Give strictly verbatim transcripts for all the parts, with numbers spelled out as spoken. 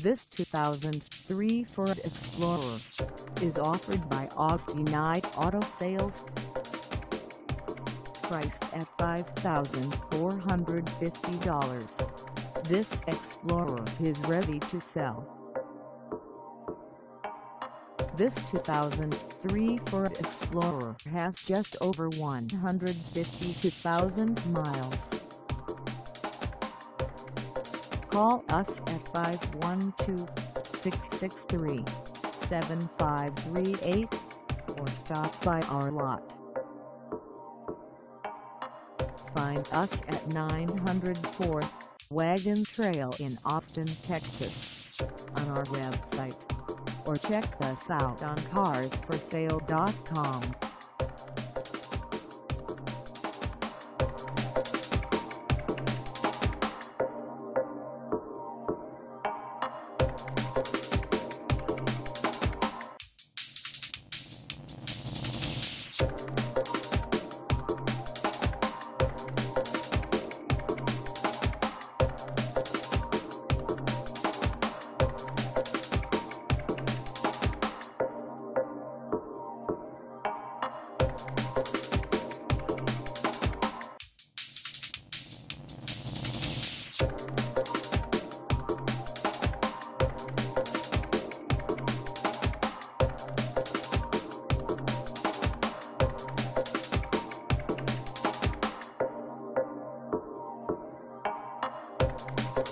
This two thousand three Ford Explorer is offered by Austinite Auto Sales. Priced at five thousand four hundred fifty dollars, this Explorer is ready to sell. This two thousand three Ford Explorer has just over one hundred fifty-two thousand miles. Call us at five one two, six six three, seven five three eight or stop by our lot. Find us at nine hundred four Wagon Trail in Austin, Texas on our website, or check us out on cars for sale dot com.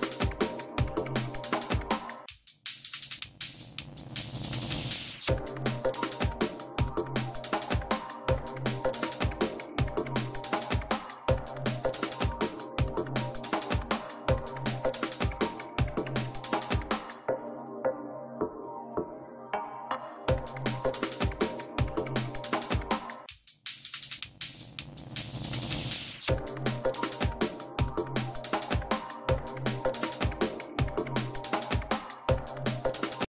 You